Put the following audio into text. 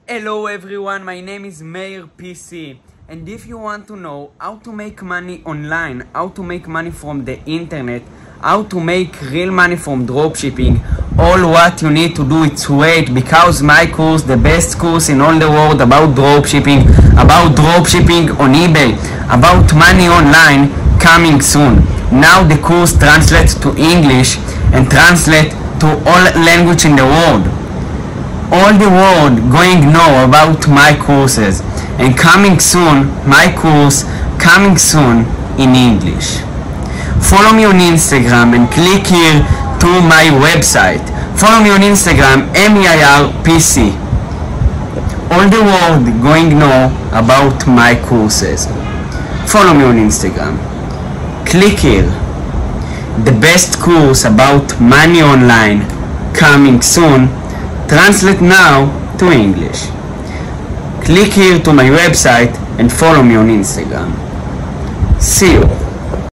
Hello everyone, my name is Meir PC, and if you want to know how to make money online, how to make money from the internet, how to make real money from dropshipping, all what you need to do is wait, because my course, the best course in all the world about dropshipping on eBay, about money online, coming soon. Now the course translates to English and translates to all language in the world. All the world going to know about my courses, and coming soon, my course coming soon in English. Follow me on Instagram and click here to my website. Follow me on Instagram, MEIRPC. All the world going to know about my courses. Follow me on Instagram. Click here. The best course about money online coming soon. Translate now to English. Click here to my website and follow me on Instagram. See you.